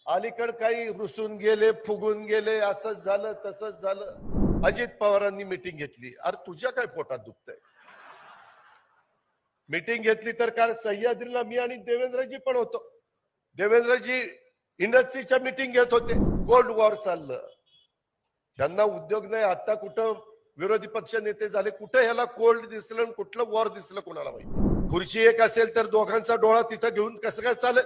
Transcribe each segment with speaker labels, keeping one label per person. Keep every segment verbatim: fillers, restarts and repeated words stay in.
Speaker 1: अलीकड काही रुसून गेले, फुगून गेले, असंच झालं तसंच झालं. अजित पवारांनी मीटिंग घेतली. अरे तुझ्या काय पोटात दुखतंय? मीटिंग घेतली तर काय सह्याद्रीला मी आणि देवेंद्रजी पण होतो. देवेंद्रजी इंडस्ट्रीच्या मीटिंग घेत होते. कोल्ड वॉर चाललं. त्यांना उद्योग नाही. आता कुठं विरोधी पक्ष नेते झाले, कुठं ह्याला कोल्ड दिसलं, कुठलं वॉर दिसलं कोणाला माहिती. खुर्ची एक असेल तर दोघांचा डोळा तिथं घेऊन कसं काय चालेल?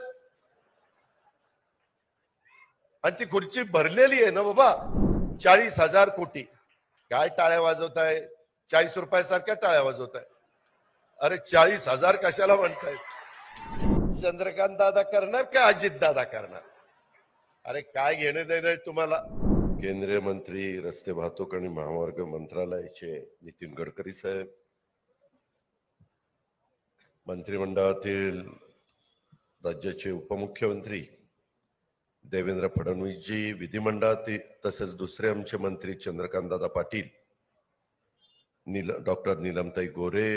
Speaker 1: आणि ती खुर्ची भरलेली आहे ना बाबा. चाळीस हजार कोटी. काय टाळ्या वाजवताय? चाळीस रुपयासारख्या टाळ्या वाजवताय. अरे चाळीस हजार कशाला म्हणताय? चंद्रकांत दादा करणार का अजित दादा करणार? अरे काय घेणे देणे तुम्हाला? केंद्रीय मंत्री रस्ते वाहतूक आणि महामार्ग मंत्रालयाचे नितीन गडकरी साहेब, मंत्रिमंडळातील राज्याचे उपमुख्यमंत्री देवेंद्र फडणवीसजी, विधिमंडळातील तसेच दुसरे आमचे मंत्री चंद्रकांतदादा पाटील, नील डॉक्टर नीलमताई गोरे,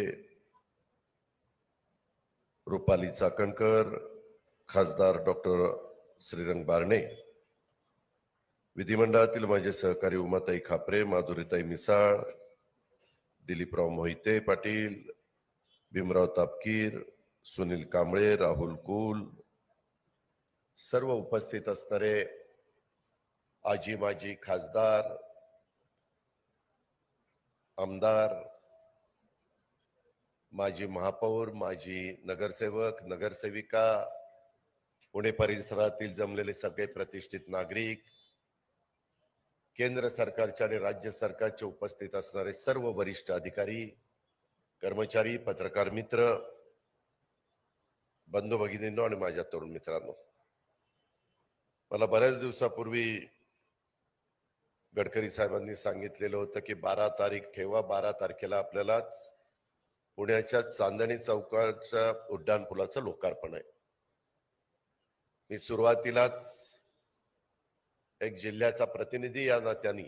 Speaker 1: रुपाली चाकणकर, खासदार डॉक्टर श्रीरंग बारणे, विधिमंडळातील माझे सहकारी उमाताई खापरे, माधुरीताई मिसाळ, दिलीपराव मोहिते पाटील, भीमराव तापकीर, सुनील कांबळे, राहुल कुल, सर्व उपस्थित असणारे आजी माजी खासदार, आमदार, माजी महापौर, माजी नगरसेवक, नगरसेविका, पुणे परिसरातील जमलेले सगळे प्रतिष्ठित नागरिक, केंद्र सरकारच्या आणि राज्य सरकारचे उपस्थित असणारे सर्व वरिष्ठ अधिकारी, कर्मचारी, पत्रकार मित्र, बंधू भगिनींनो आणि माझ्या तरुण मित्रांनो, मला बऱ्याच दिवसापूर्वी गडकरी साहेबांनी सांगितलेलं होतं की बारा तारीख ठेवा, बारा तारखेला आपल्याला पुण्याच्या चांदणी चौकाच्या उड्डाणपुलाचं लोकार्पण आहे. मी सुरुवातीलाच एक जिल्ह्याचा प्रतिनिधी या नात्याने,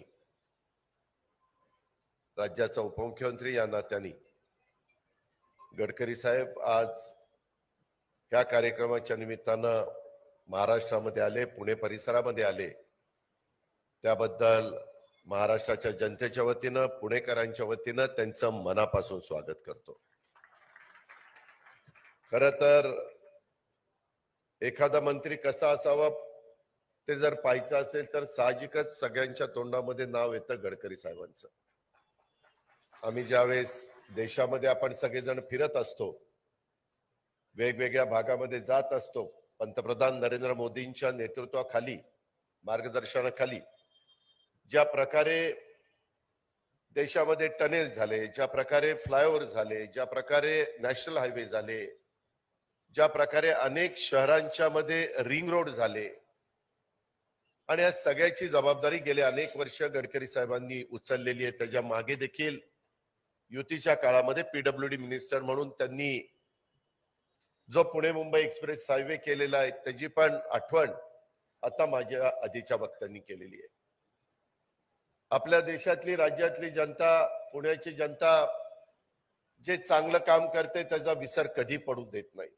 Speaker 1: राज्याचा उपमुख्यमंत्री या नात्याने, गडकरी साहेब आज त्या कार्यक्रमाच्या निमित्तानं महाराष्ट्रामध्ये आले, पुणे परिसरामध्ये आले, त्याबद्दल महाराष्ट्राच्या जनतेच्या वतीनं, पुणेकरांच्या वतीनं त्यांचं मनापासून स्वागत करतो. खरं तर एखादा मंत्री कसा असावा ते जर पाहायचं असेल तर साहजिकच सगळ्यांच्या तोंडामध्ये नाव येतं गडकरी साहेबांचं. आम्ही ज्यावेळेस देशामध्ये आपण सगळेजण फिरत असतो, वेगवेगळ्या भागामध्ये जात असतो, पंतप्रधान नरेंद्र मोदींच्या नेतृत्वाखाली, मार्गदर्शनाखाली ज्या प्रकारे देशामध्ये टनेल झाले, ज्या प्रकारे फ्लायओव्हर झाले, ज्या प्रकारे नॅशनल हायवे झाले, ज्या प्रकारे अनेक शहरांच्या मध्ये रिंग रोड झाले, आणि या सगळ्याची जबाबदारी गेले अनेक वर्ष गडकरी साहेबांनी उचललेली आहे. त्याच्या मागे देखील युतीच्या काळामध्ये पीडब्ल्यूडी मिनिस्टर म्हणून त्यांनी जो पुणे मुंबई एक्सप्रेस हायवे केलेला आहे त्याची पण आठवण आता माझ्या आधीच्या वक्त्यांनी केलेली आहे. आपल्या देशातली, राज्यातली जनता, पुण्याची जनता जे चांगलं काम करते त्याचा विसर कधी पडू देत नाही.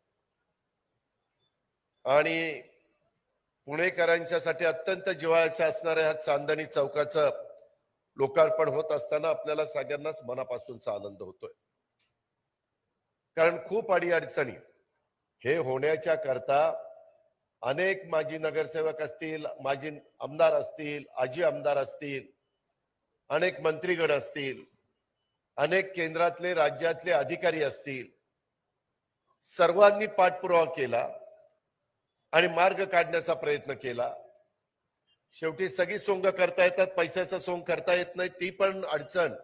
Speaker 1: आणि पुणेकरांच्यासाठी अत्यंत जिव्हाळ्याचं असणाऱ्या ह्या चांदणी चौकाचं लोकार्पण होत असताना आपल्याला सगळ्यांनाच मनापासूनचा आनंद होतोय. कारण खूप अडीअडचणी हे होण्याच्या करता अनेक माजी नगरसेवक असतील, माजी आमदार असतील, आजी आमदार असतील, अनेक मंत्रीगण असतील, अनेक केंद्रातले राज्यातले अधिकारी असतील, सर्वांनी पाठपुरावा केला आणि मार्ग काढण्याचा प्रयत्न केला. शेवटी सगळी सोंग करता येतात, पैशाचं सोंग करता येत नाही, ती पण अडचण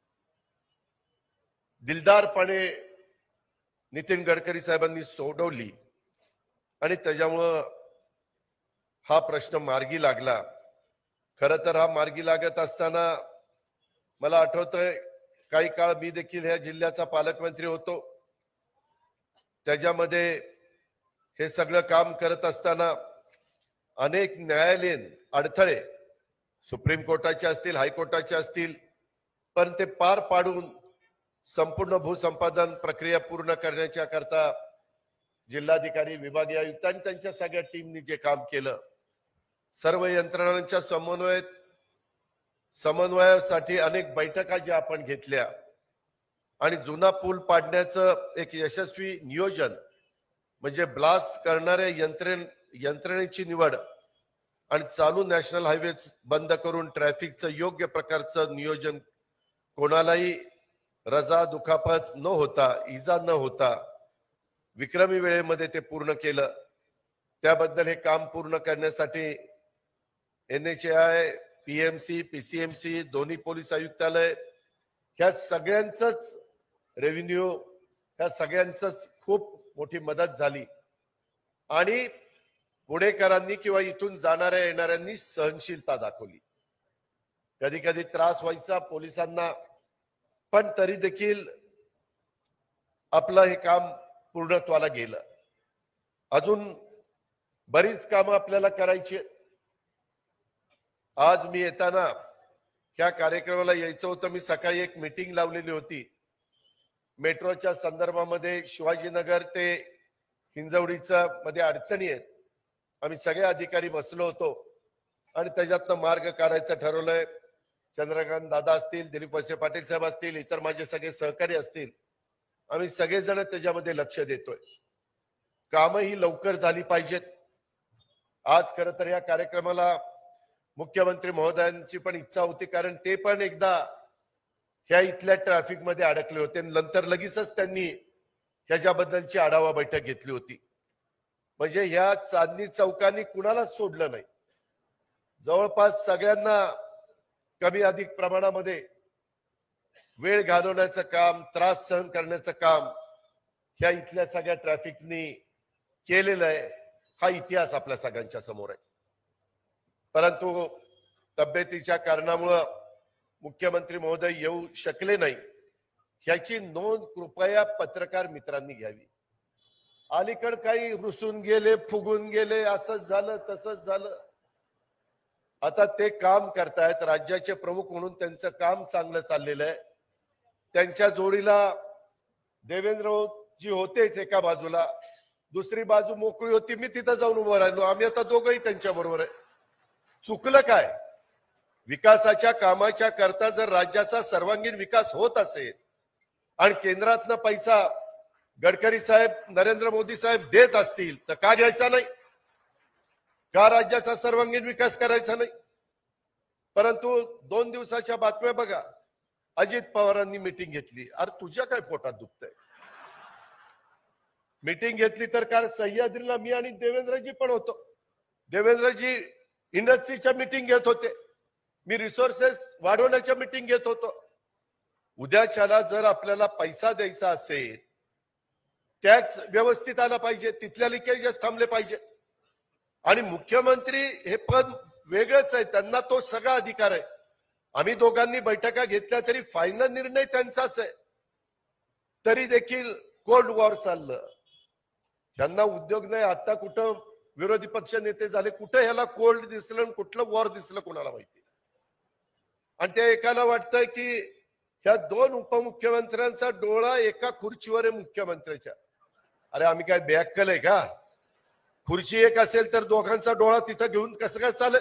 Speaker 1: दिलदारपणे नितीन गडकरी साहेबांनी सोडवली आणि त्याच्यामुळं हा प्रश्न मार्गी लागला. खरं तर हा मार्गी लागत असताना मला आठवतंय काही काळ मी देखील ह्या जिल्ह्याचा पालकमंत्री होतो. त्याच्यामध्ये हे सगळं काम करत असताना अनेक न्यायालयीन अडथळे सुप्रीम कोर्टाचे असतील, हायकोर्टाचे असतील, पण ते पार पाडून संपूर्ण भूसंपादन प्रक्रिया पूर्ण करण्याच्या करता जिल्हाधिकारी, विभागीय आयुक्त आणि त्यांच्या सगळ्या टीमनी जे काम केलं सर्व यंत्रणांच्या समन्वय समन्वयासाठी अनेक बैठका ज्या आपण घेतल्या आणि जुना पूल पाडण्याचं एक यशस्वी नियोजन म्हणजे ब्लास्ट करणाऱ्या यंत्रण यंत्रणेची निवड आणि चालू नॅशनल हायवे बंद करून ट्रॅफिकचं योग्य प्रकारचं नियोजन, कोणालाही रजा दुखापत न होता, इजा न होता विक्रमी वेळेमध्ये ते पूर्ण केलं. त्याबद्दल हे काम पूर्ण करण्यासाठी N H A I, PMC, PCMC, दोन्ही पोलीस आयुक्तालय ह्या सगळ्यांचंच रेव्हेन्यू, ह्या सगळ्यांचंच खूप मोठी मदत झाली आणि पुणेकरांनी किंवा इथून जाणाऱ्या येणाऱ्यांनी सहनशीलता दाखवली. कधी कधी त्रास व्हायचा पोलिसांना, पण तरी देखील आपलं हे काम पूर्णत्वाला गेलं. अजून बरीच कामं आपल्याला करायची. आज मी येताना ह्या कार्यक्रमाला यायचं होतं, मी सकाळी एक मीटिंग लावलेली होती मेट्रोच्या संदर्भामध्ये. शिवाजीनगर ते हिंजवडीचा मध्ये अडचणी आहेत, आम्ही सगळे अधिकारी बसलो होतो आणि त्याच्यातनं मार्ग काढायचं ठरवलंय. चंद्रकांत दादा असतील, दिलीप वळसे पाटील साहेब असतील, इतर माझे सगळे सहकारी असतील, आम्ही सगळेजण त्याच्यामध्ये लक्ष देतोय. कामं ही लवकर झाली पाहिजेत. आज खरं तर या कार्यक्रमाला मुख्यमंत्री महोदयांची पण इच्छा होती, कारण ते पण एकदा ह्या इथल्या ट्रॅफिक मध्ये अडकले होते. नंतर लगेचच त्यांनी ह्याच्याबद्दलची आढावा बैठक घेतली होती. म्हणजे ह्या चांदणी चौकांनी कुणालाच सोडलं नाही. जवळपास सगळ्यांना कमी अधिक प्रमाणामध्ये वेळ घालवण्याचं काम, त्रास सहन करण्याचं काम ह्या इथल्या सगळ्या ट्रॅफिकनी केलेलं आहे. हा इतिहास आपल्या सगळ्यांच्या समोर आहे. परंतु तब्येतीच्या कारणामुळं मुख्यमंत्री महोदय येऊ शकले नाही, ह्याची नोंद कृपया पत्रकार मित्रांनी घ्यावी. अलीकड काही रुसून गेले, फुगून गेले, असंच झालं तसंच झालं. आता ते काम करतायत, राज्याचे प्रमुख म्हणून त्यांचं काम चांगलं चाललेलं आहे. त्यांच्या जोडीला देवेंद्रजी होतेच एका बाजूला, दुसरी बाजू मोकळी होती, मी तिथं जाऊन उभं राहिलो. आम्ही आता दोघंही त्यांच्या बरोबर आहे. चुकलं काय? विकासाच्या कामाच्या करता जर राज्याचा सर्वांगीण विकास होत असेल आणि केंद्रातनं पैसा गडकरी साहेब, नरेंद्र मोदी साहेब देत असतील तर का घ्यायचा नाही? का राज्याचा सर्वांगीण विकास करायचा नाही? परंतु दोन दिवसाच्या बातम्या बघा, अजित पवारांनी मीटिंग घेतली. अरे तुझ्या काय पोटात दुखतंय? मीटिंग घेतली तर काल सह्याद्रीला मी आणि देवेंद्रजी पण होतो. देवेंद्रजी इंडस्ट्रीच्या मीटिंग घेत होते, मी रिसोर्सेस वाढवण्याच्या मीटिंग घेत होतो. उद्याच्याला जर आपल्याला पैसा द्यायचा असेल, टॅक्स व्यवस्थित आला पाहिजे, तिथल्या लिकेजेस थांबले पाहिजे. आणि मुख्यमंत्री हे पद वेगळंच आहे, त्यांना तो सगळा अधिकार आहे. आम्ही दोघांनी बैठका घेतल्या तरी फायनल निर्णय त्यांचाच आहे. तरी देखील कोल्ड वॉर चाललं. त्यांना उद्योग नाही. आता कुठं विरोधी पक्ष नेते झाले, कुठं ह्याला कोल्ड दिसलं, कुठलं वॉर दिसलं कोणाला माहिती. आणि त्या एकाला वाटतंय की ह्या दोन उपमुख्यमंत्र्यांचा डोळा एका खुर्चीवर आहे मुख्यमंत्र्याच्या. अरे आम्ही काय बेअक्कल आहे का? खुर्ची एक असेल तर दोघांचा डोळा तिथं घेऊन कसं काय चालेल?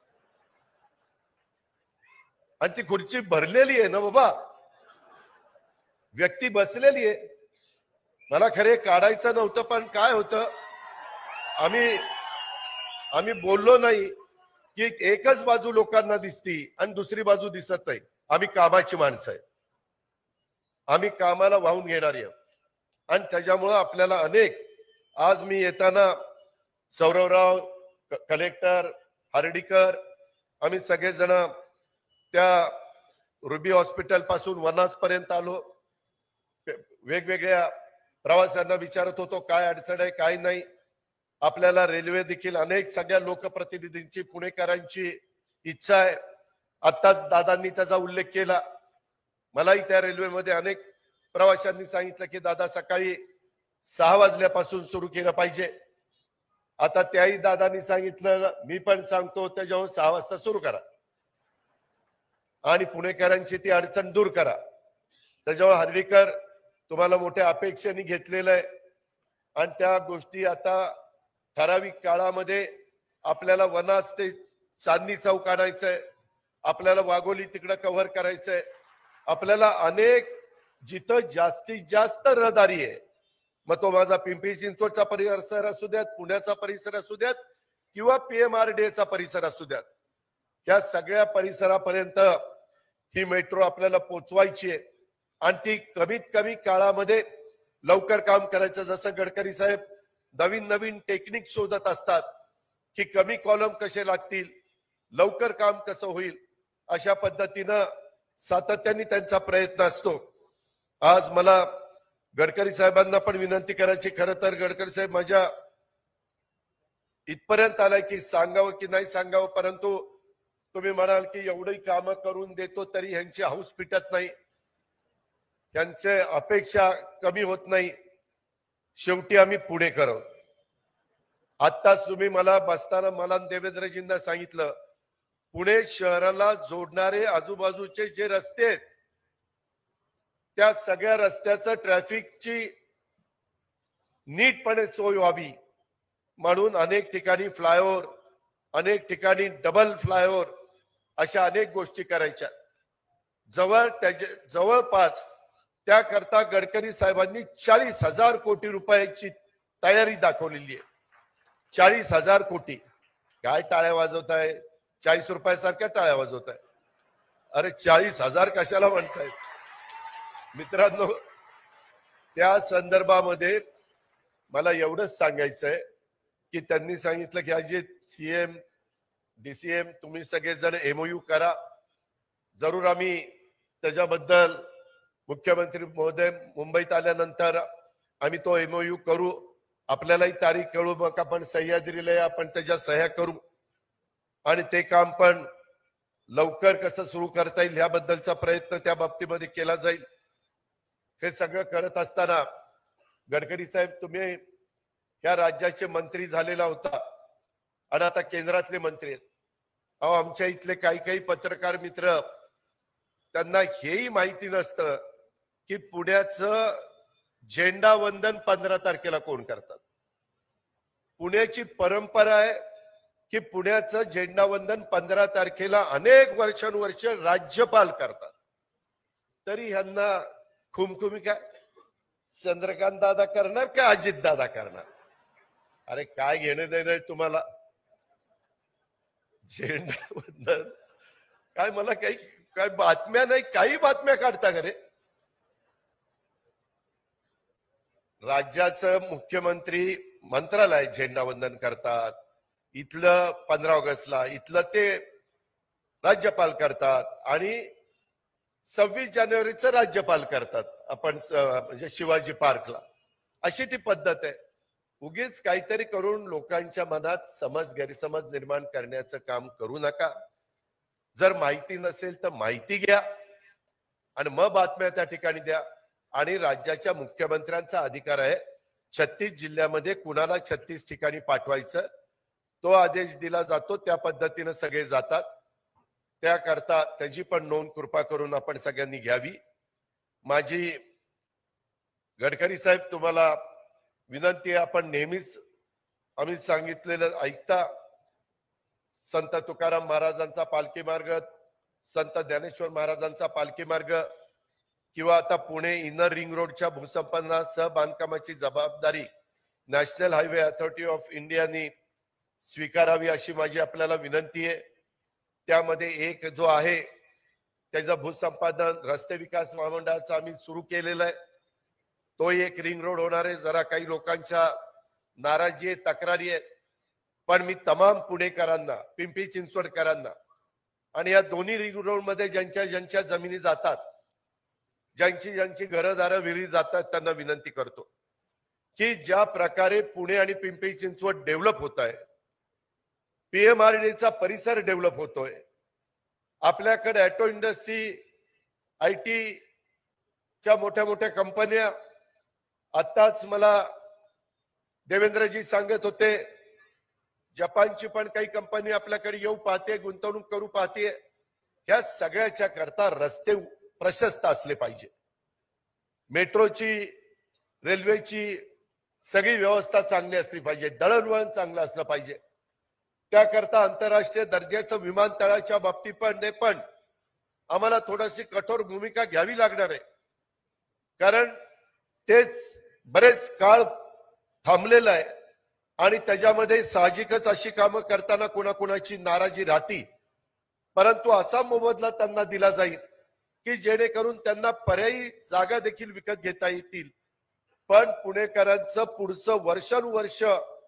Speaker 1: आणि ती खुर्ची भरलेली आहे ना बाबा, व्यक्ती बसलेली आहे. मला खरे काढायचं नव्हतं, पण काय होतं, आम्ही आम्ही बोललो नाही की एकच बाजू लोकांना दिसती आणि दुसरी बाजू दिसत नाही. आम्ही कामाची माणसं आहे, आम्ही कामाला वाहून घेणारी आहोत. आणि त्याच्यामुळं आपल्याला अनेक, आज मी येताना सौरवराव, कलेक्टर हर्डीकर, आम्ही सगळेजण त्या रुबी हॉस्पिटल पासून वनाज पर्यंत आलो. वेगवेगळ्या प्रवाशांना विचारत होतो काय अडचण आहे काय नाही. आपल्याला रेल्वे देखील अनेक सगळ्या लोकप्रतिनिधींची, पुणेकरांची इच्छा आहे. आताच दादांनी त्याचा उल्लेख केला. मलाही त्या रेल्वेमध्ये अनेक प्रवाशांनी सांगितलं की दादा सकाळी सहा वाजल्यापासून सुरू केलं पाहिजे. आता त्याही दादांनी सांगितलं, मी पण सांगतो त्याच्यावर सहा वाजता सुरू करा आणि पुणेकरांची ती अडचण दूर करा. त्याच्यावर हर्डीकर तुम्हाला मोठ्या अपेक्षेने घेतलेलं आहे आणि त्या गोष्टी आता ठराविक काळामध्ये आपल्याला वनाज ते चांदणी चौक आणायचंय, आपल्याला वाघोली तिकडं कव्हर करायचंय, आपल्याला अनेक जिथं जास्तीत जास्त रहदारी आहे, मग तो माझा पिंपरी चिंचवडचा परिसर असू द्यात, पुण्याचा परिसर असू द्यात किंवा पीएमआरडीएचा परिसर असू द्यात, या सगळ्या परिसरापर्यंत ही मेट्रो आपल्याला पोचवायची आहे आणि ती कमीत कमी काळामध्ये लवकर काम करायचं. जसं गडकरी साहेब नवीन नवीन टेक्निक शोधत असतात की कमी कॉलम कसे लागतील, लवकर काम कसं होईल, अशा पद्धतीनं सातत्याने त्यांचा प्रयत्न असतो. आज मला गडकरी साहेबांना पण विनंती करायची, खरं तर गडकरी साहेब माझ्या इथपर्यंत आलाय की सांगावं की नाही सांगावं, परंतु तुम्ही म्हणाल की एवढी कामं करून देतो तरी ह्यांची हौस पिटत नाही, त्यांचे अपेक्षा कमी होत नाही. शेवटी आम्ही पुणे करतो. आत्ताच तुम्ही मला बसताना मला देवेंद्रजींना सांगितलं, पुणे शहराला जोडणारे आजूबाजूचे जे रस्ते आहेत त्या सगळ्या रस्त्याचं ट्रॅफिकची नीटपणे सोय व्हावी म्हणून अनेक ठिकाणी फ्लायओव्हर, अनेक ठिकाणी डबल फ्लायओव्हर, अशा अनेक गोष्टी करायच्या. जवळ त्याच्या जवळपास त्याकरता गडकरी साहेबांनी चाळीस हजार कोटी रुपयाची तयारी दाखवलेली आहे. चाळीस हजार कोटी. काय टाळ्या वाजवत आहे? चाळीस रुपयासारख्या टाळ्या वाजवत आहे. अरे चाळीस हजार कशाला म्हणतायत मित्रांनो? त्या संदर्भामध्ये मला एवढंच सांगायचंय की त्यांनी सांगितलं की अजित सीएम डीसीएम तुम्ही सगळेजण एमओयू करा. जरूर आम्ही त्याच्याबद्दल मुख्यमंत्री महोदय मुंबईत आल्यानंतर आम्ही तो एमओयू करू, आपल्यालाही तारीख कळू, मग आपण सह्याद्रीला आपण त्याच्या सह्या करू आणि ते काम पण लवकर कसं सुरू करता येईल याबद्दलचा प्रयत्न त्या बाबतीमध्ये केला जाईल. हे सगळं करत असताना गडकरी साहेब तुम्ही या राज्याचे मंत्री झालेला होता आणि आता केंद्रातले मंत्री आहेत. अहो आमच्या इथले काही काही पत्रकार मित्र त्यांना हेही माहिती नसतं की पुण्याचं झेंडा वंदन पंधरा तारखेला कोण करतात. पुण्याची परंपरा आहे की पुण्याचं झेंडा वंदन पंधरा तारखेला अनेक वर्षानुवर्ष राज्यपाल करतात. तरी ह्यांना खुमखुमी काय चंद्रकांत दादा करणार का अजित दादा करणार? अरे काय घेणं देणं तुम्हाला झेंडा वंदन काय? मला काही काय बातम्या नाही, काही बातम्या काढता का रे? राज्याचं मुख्यमंत्री मंत्रालय झेंडा वंदन करतात, इथलं पंधरा ऑगस्टला इथलं ते राज्यपाल करतात आणि सव्वीस जानेवारीचं राज्यपाल करतात आपण म्हणजे शिवाजी पार्कला. अशी ती पद्धत आहे. उगीच काहीतरी करून लोकांच्या मनात समज गैरसमज निर्माण करण्याचं काम करू नका. जर माहिती नसेल तर माहिती घ्या आणि मग बातम्या त्या ठिकाणी द्या. आणि राज्याच्या मुख्यमंत्र्यांचा अधिकार आहे छत्तीस जिल्ह्यामध्ये कुणाला छत्तीस ठिकाणी पाठवायचं, तो आदेश दिला जातो, त्या पद्धतीने सगळे जातात. त्याकरता त्याची पण नोंद कृपा करून आपण सगळ्यांनी घ्यावी. माझी गडकरी साहेब तुम्हाला विनंती आहे, आपण नेहमीच आम्ही सांगितलेलं ऐकता. संत तुकाराम महाराजांचा पालखी मार्ग, संत ज्ञानेश्वर महाराजांचा पालखी मार्ग किंवा आता पुणे इनर रिंग रोडच्या भूसंपादनासह बांधकामाची जबाबदारी नॅशनल हायवे अथॉरिटी ऑफ इंडियानी स्वीकारावी अशी माझी आपल्याला विनंती आहे. त्यामध्ये एक जो आहे त्याचं भूसंपादन रस्ते विकास महामंडळाचा आम्ही सुरू केलेला आहे. तो एक रिंग रोड होणार आहे. जरा काही लोकांच्या नाराजी आहे, तक्रारी आहेत, पण मी तमाम पुणेकरांना, पिंपरी चिंचवडकरांना आणि या दोन्ही रिंग रोड मध्ये ज्यांच्या ज्यांच्या जमिनी जातात, ज्यांची ज्यांची घरदारं विहिरी जातात, त्यांना विनंती करतो की ज्या प्रकारे पुणे आणि पिंपरी चिंचवड डेव्हलप होत आहे, पीएमआरडीचा परिसर डेव्हलप होतोय, आपल्याकडे ऑटो इंडस्ट्री, आयटी च्या मोठ्या मोठ्या कंपन्या, आताच मला देवेंद्रजी सांगत होते जपानची पण काही कंपनी आपल्याकडे येऊ पाहते, गुंतवणूक करू पाहते. ह्या सगळ्याच्या करता रस्ते प्रशस्त असले पाहिजे, मेट्रोची, रेल्वेची सगळी व्यवस्था चांगली असली पाहिजे, दळणवळण चांगलं असलं पाहिजे. त्याकरता आंतरराष्ट्रीय दर्जाचं विमानतळाच्या बाबतीत पण ते पण आम्हाला थोडीशी कठोर भूमिका घ्यावी लागणार आहे, कारण तेच बरेच काळ थांबलेलं आहे आणि त्याच्यामध्ये साहजिकच अशी कामं करताना कोणाकोणाची नाराजी राहती, परंतु असा मोबदला त्यांना दिला जाईल की जेणेकरून त्यांना पर्यायी जागा देखील विकत घेता येतील. पण पुणेकरांचं पुढचं वर्षानुवर्ष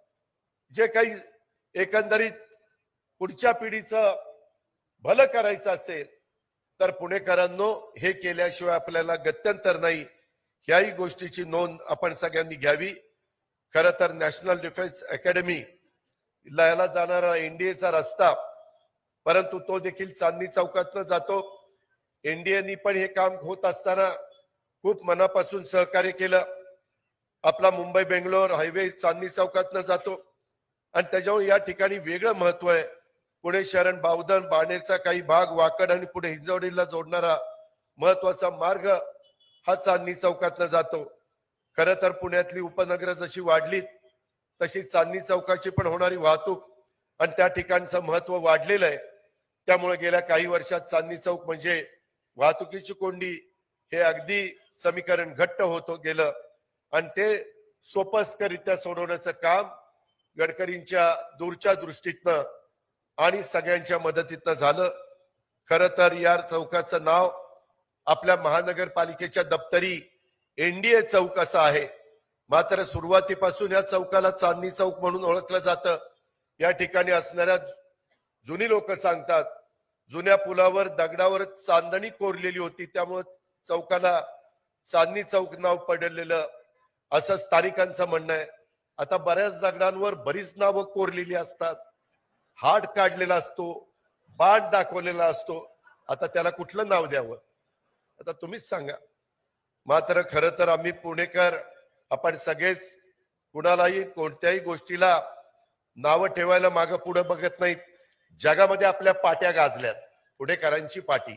Speaker 1: जे काही एकंदरीत पुढच्या पिढीचं भलं करायचं असेल तर पुणेकरांनो हे केल्याशिवाय आपल्याला गत्यंतर नाही. ह्याही गोष्टीची नोंद आपण सगळ्यांनी घ्यावी. खरं तर नॅशनल डिफेन्स अकॅडमी याला जाणारा एनडीएचा रस्ता, परंतु तो देखील चांदणी चौकातनं जातो. एनडीएनी पण हे काम होत असताना खूप मनापासून सहकार्य केलं. आपला मुंबई बेंगलोर हायवे चांदणी चौकातनं जातो आणि त्याच्यावर या ठिकाणी वेगळं महत्व आहे. पुणे शरण बावधन बाणेरचा काही भाग वाकड आणि पुढे हिंजवडीला जोडणारा महत्वाचा मार्ग हा चांदणी चौकातनं जातो. खरं तर पुण्यातली उपनगरं जशी वाढलीत तशी चांदणी चौकाची पण होणारी वाहतूक आणि त्या ठिकाणचं महत्व वाढलेलं आहे. त्यामुळे गेल्या काही वर्षात चांदणी चौक म्हणजे वाहतुकीची कोंडी हे अगदी समीकरण घट्ट होत गेलं आणि ते सोपस्करित्या सोडवण्याचं काम गडकरींच्या दूरच्या दृष्टीतनं आणि सगळ्यांच्या मदतीतनं झालं. खरं तर या चौकाचं नाव आपल्या महानगरपालिकेच्या दप्तरी एनडीए चौक असं आहे, मात्र सुरुवातीपासून या चौकाला चांदणी चौक म्हणून ओळखलं जातं. या ठिकाणी असणाऱ्या जुनी लोक सांगतात जुन्या पुलावर दगडावर चांदणी कोरलेली होती, त्यामुळे चौकाला चांदणी चौक नाव पडलेलं असं स्थानिकांचं म्हणणं आहे. आता बऱ्याच दगडांवर बरीच नावं कोरलेली असतात, हात काढलेला असतो, बाण दाखवलेला असतो. आता त्याला कुठलं नाव द्यावं आता तुम्हीच सांगा. मात्र खरं तर आम्ही पुणेकर आपण सगळेच कुणालाही कोणत्याही गोष्टीला नावं ठेवायला मागं पुढे बघत नाहीत. जगामध्ये आपल्या पाट्या गाजल्यात, पुणेकरांची पाटी.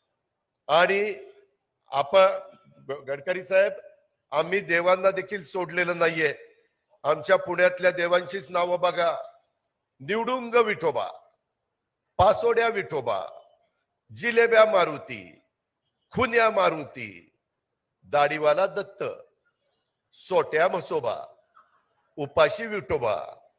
Speaker 1: आणि आपण गडकरी साहेब आम्ही देवांना देखील सोडलेलं नाहीये. आमच्या पुण्यातल्या देवांचीच नावं बघा. निवडुंग विठोबा, पासोड्या विठोबा, जिलेब्या मारुती, खुन्या मारुती, दाढीवाला दत्त, सोट्या म्हसोबा, उपाशी विठोबा,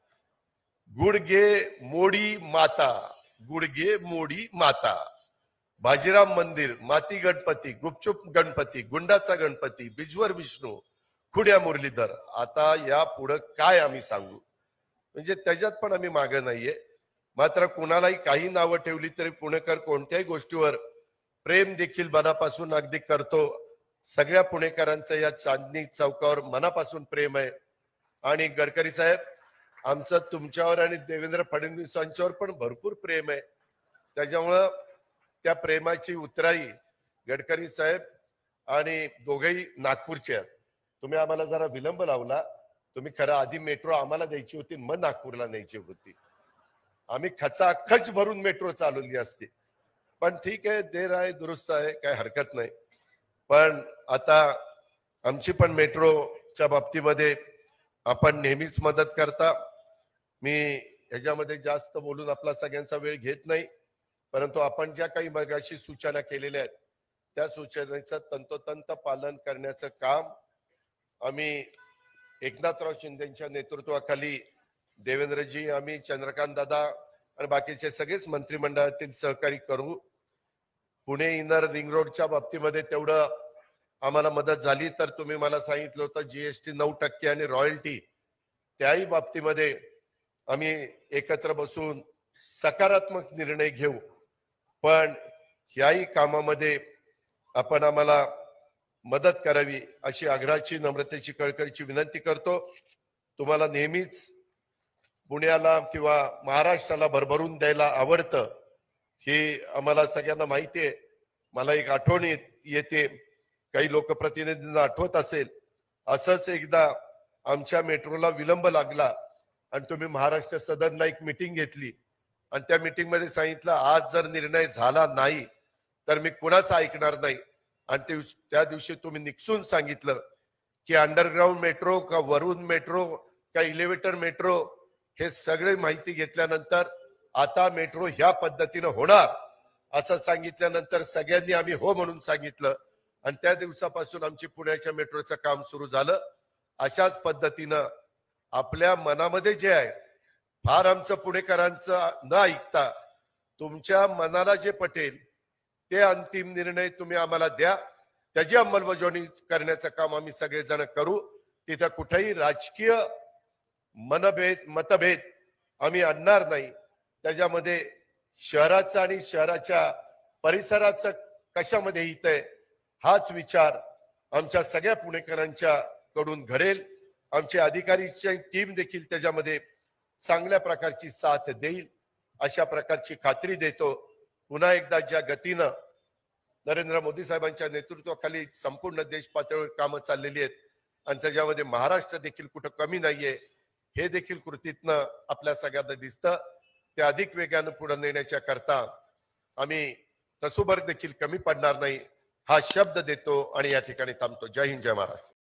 Speaker 1: गुडगे मोडी माता, गुडगे मोडी माता, बाजीराम मंदिर, माती गणपती, गुपचूप गणपती, गुंडाचा गणपती, बिजवर विष्णू, खुड्या मुरलीधर. आता या पुढं काय आम्ही सांगू, म्हणजे त्याच्यात पण आम्ही मागे नाहीये. मात्र कुणालाही काही नावं ठेवली तरी पुणेकर कोणत्याही गोष्टीवर प्रेम देखील मनापासून अगदी करतो. सगळ्या पुणेकरांचं या चांदणी चौकावर मनापासून प्रेम आहे. आणि गडकरी साहेब आमचं तुमच्यावर आणि देवेंद्र फडणवीसांच्यावर पण भरपूर प्रेम आहे. त्याच्यामुळं त्या प्रेमाची उतराई गडकरी साहेब आणि दोघेही नागपूरचे आहेत. तुम्ही आम्हाला जरा विलंब लावला. तुम्ही खरं आधी मेट्रो आम्हाला द्यायची होती, मग नागपूरला न्यायची होती. आम्ही खचाखच भरून मेट्रो चालवली असते. पण ठीक आहे, देर आहे दुरुस्त आहे, काय हरकत नाही. पण आता आमची पण मेट्रोच्या बाबतीमध्ये आपण नेहमीच मदत करता. मी ह्याच्यामध्ये जास्त बोलून आपला सगळ्यांचा वेळ घेत नाही, परंतु आपण ज्या काही मगाशी सूचना केलेल्या आहेत त्या सूचनेचं तंतोतंत पालन करण्याचं काम आम्ही एकनाथराव शिंदेच्या नेतृत्वाखाली देवेंद्रजी, आम्ही, चंद्रकांत दादा आणि बाकीचे सगळेच मंत्रिमंडळातील सहकारी करू. पुणे इनर रिंग रोडच्या बाबतीमध्ये तेवढं आम्हाला मदत झाली तर तुम्ही मला सांगितलं होतं जीएसटी नऊ टक्के आणि रॉयल्टी, त्याही बाबतीमध्ये आम्ही एकत्र बसून सकारात्मक निर्णय घेऊ. पण ह्याही कामामध्ये आपण आम्हाला मदत करावी अशी आग्रहाची, नम्रतेची, कळकळीची विनंती करतो. तुम्हाला नेहमीच पुण्याला किंवा महाराष्ट्राला भरभरून द्यायला आवडतं हे आम्हाला सगळ्यांना माहिती आहे. मला एक आठवण येते, काही लोकप्रतिनिधींना आठवत असेल, असंच एकदा आमच्या मेट्रोला विलंब लागला आणि तुम्ही महाराष्ट्र सदनला एक मिटिंग घेतली आणि त्या मिटिंग मध्ये सांगितलं आज जर निर्णय झाला नाही तर मी कुणाचं ऐकणार नाही. आणि त्या दिवशी तुम्ही निक्षून सांगितलं की अंडरग्राऊंड मेट्रो का वरून मेट्रो का इलेव्हेटर मेट्रो, हे सगळे माहिती घेतल्यानंतर आता मेट्रो ह्या पद्धतीनं होणार असं सांगितल्यानंतर सगळ्यांनी आम्ही हो म्हणून सांगितलं आणि त्या दिवसापासून आमची पुण्याच्या मेट्रोचं काम सुरू झालं. अशाच पद्धतीनं आपल्या मनामध्ये जे आहे, फार आमचं पुणेकरांचं न ऐकता तुमच्या मनाला जे पटेल ते अंतिम निर्णय तुम्ही आम्हाला द्या, त्याची अंमलबजावणी करण्याचं काम आम्ही सगळेजण करू. तिथं कुठेही राजकीय मनभेद मतभेद आम्ही आणणार नाही. त्याच्यामध्ये शहराचं आणि शहराच्या परिसराचं कशामध्ये हित आहे हाच विचार आमच्या सगळ्या पुणेकरांच्या कडून घडेल. आमचे अधिकारीची टीम देखील त्याच्यामध्ये चांगल्या प्रकारची साथ देईल अशा प्रकारची खात्री देतो. पुन्हा एकदा ज्या गतीनं नरेंद्र मोदी साहेबांच्या नेतृत्वाखाली संपूर्ण देश पातळीवर कामं चाललेली आहेत आणि त्याच्यामध्ये महाराष्ट्र देखील कुठं कमी नाहीये हे देखील कृतीतनं आपल्या सगळ्यांना दिसतं. ते अधिक वेगानं पुढे नेण्याच्या करता आम्ही तसोबर देखील कमी पडणार नाही हा शब्द देतो आणि या ठिकाणी थांबतो. जय हिंद, जय महाराष्ट्र.